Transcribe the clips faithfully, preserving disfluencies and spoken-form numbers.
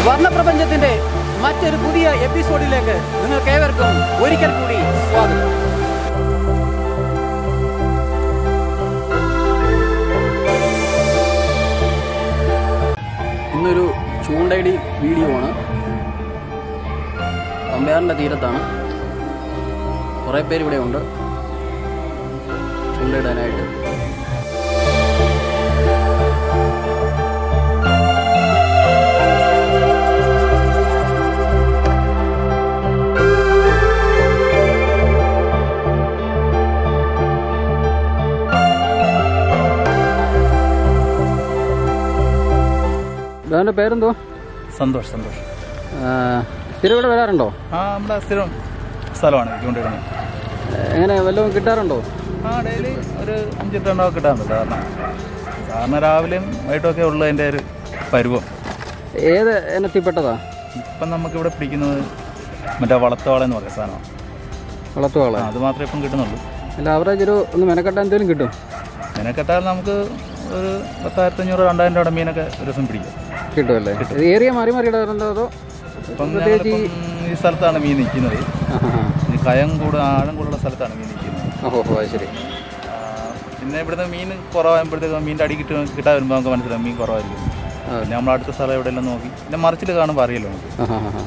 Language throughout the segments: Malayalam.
വർണ്ണപ്രപഞ്ചത്തിന്റെ മറ്റൊരു പുതിയ എപ്പിസോഡിലേക്ക് നിങ്ങൾക്ക് ഏവർക്കും ഒരിക്കൽ കൂടി സ്വാഗതം. ഇന്നൊരു ചൂണ്ടയിടി വീഡിയോ ആണ്. പമ്പയാറിൻ്റെ തീരത്താണ്. കുറേ പേര് ഇവിടെ ഉണ്ട് ചൂണ്ടയിടാനായിട്ട്. അവൻ്റെ പേരെന്തോ? സന്തോഷ്. സന്തോഷ് സ്ഥിരം ഇവിടെ വരാറുണ്ടോ? ആ, നമ്മുടെ സ്ഥിരം സ്ഥലമാണ് ചൂണ്ടിടുന്നത്. എങ്ങനെ വല്ലതും കിട്ടാറുണ്ടോ? ആ, ഡെയിലി ഒരു അഞ്ചെട്ടെണ്ണമൊക്കെ കിട്ടാറുണ്ട്. കാരണം സാധാരണ രാവിലെയും വൈകിട്ടൊക്കെ ഉള്ള എൻ്റെ ഒരു പരുവം. ഏത് ഇനത്തിൽപ്പെട്ടതാ? ഇപ്പം നമുക്കിവിടെ പിടിക്കുന്നത് മറ്റേ വളത്തോള എന്ന് പറയുന്ന സാധനമാണ്. വളത്തോള? അത് മാത്രമേ ഇപ്പം കിട്ടുന്നുള്ളൂ. അല്ല, ആവറേജ് ഒരു ഒന്ന് മെനക്കെട്ടാൻ എന്തെങ്കിലും കിട്ടും? മെനക്കെട്ടാൽ നമുക്ക് ഒരു പത്തായിരത്തി അഞ്ഞൂറ് രണ്ടായിരം രൂപയുടെ മീനൊക്കെ ഒരു ദിവസം പിടിക്കും. കിട്ടുമല്ലേ? ഏരിയ മാറി മാറി ഇടാറുണ്ടോ അതോ? ഇപ്പം ഈ സ്ഥലത്താണ് മീൻ നിൽക്കുന്നത്. ഈ കയം കൂടുതൽ ആഴം കൂടുതലുള്ള സ്ഥലത്താണ് മീൻ നിൽക്കുന്നത്. ഓഹോ, ശരി. പിന്നെ ഇവിടുന്ന് മീൻ കുറവാകുമ്പോഴത്തേക്ക് മീൻ്റെ അടി കിട്ടുക കിട്ടാൻ വരുമ്പോൾ നമുക്ക് മനസ്സിലാവും മീൻ കുറവായിരിക്കും. പിന്നെ നമ്മൾ അടുത്ത സ്ഥലം എവിടെയെല്ലാം നോക്കി പിന്നെ മറിച്ചിട്ട് കാണുമ്പോൾ അറിയല്ലോ നമുക്ക്.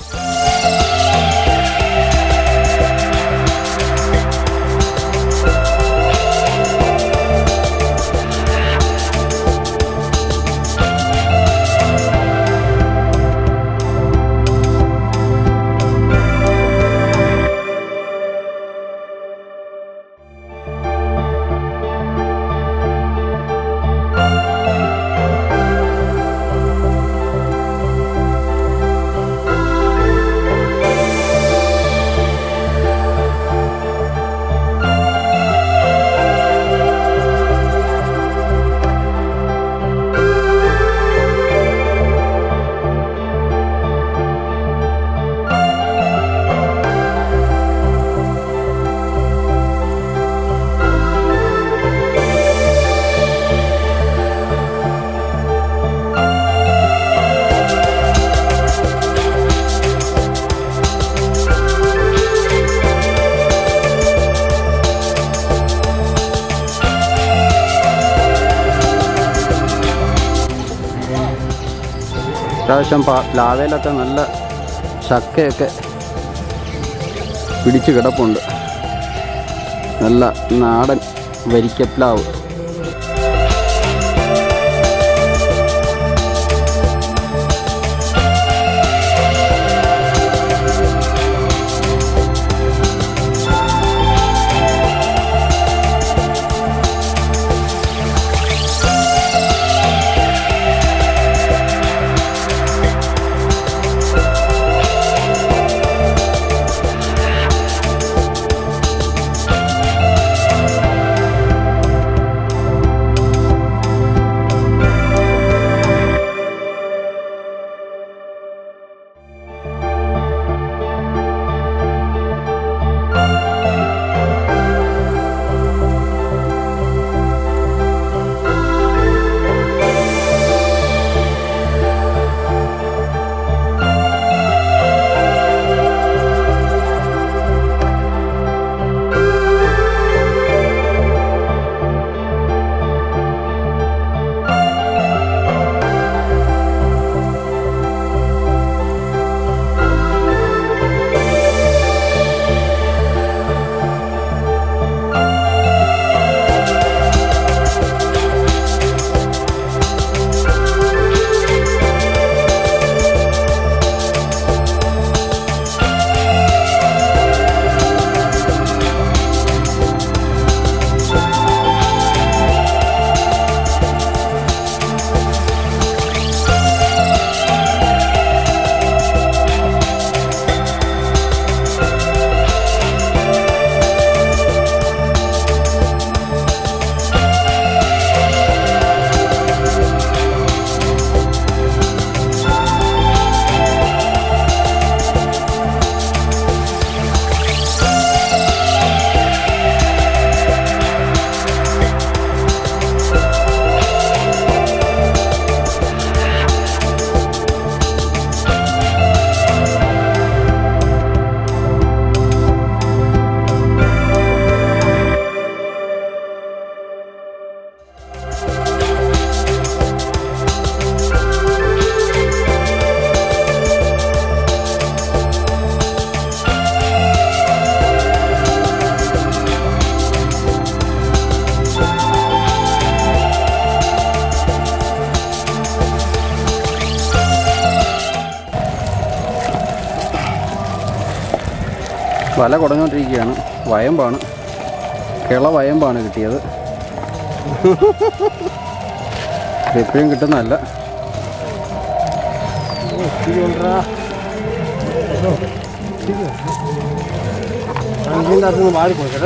പ്രാവശ്യം പ്ലാവയിലൊക്കെ നല്ല ചക്കയൊക്കെ പിടിച്ച് കിടപ്പുണ്ട്. നല്ല നാടൻ വരിക്കപ്ലാവ്. വല കുടഞ്ഞുകൊണ്ടിരിക്കുകയാണ്. വയമ്പാണ്, കിള വയമ്പാണ് കിട്ടിയത്. എപ്പോഴും കിട്ടുന്നതല്ല. മാറിപ്പോയി.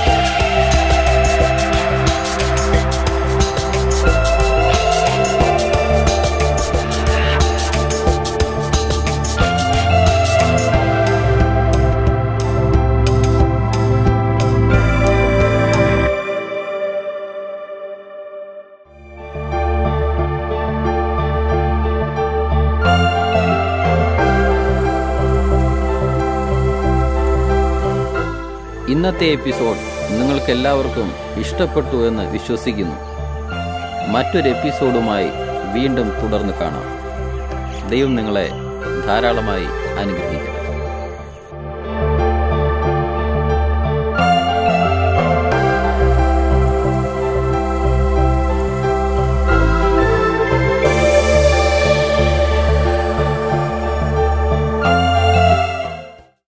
ഇന്നത്തെ എപ്പിസോഡ് നിങ്ങൾക്കെല്ലാവർക്കും ഇഷ്ടപ്പെട്ടു എന്ന് വിശ്വസിക്കുന്നു. മറ്റൊരു എപ്പിസോഡുമായി വീണ്ടും തുടർന്ന് കാണാം. ദൈവം നിങ്ങളെ ധാരാളമായി അനുഗ്രഹിക്കും.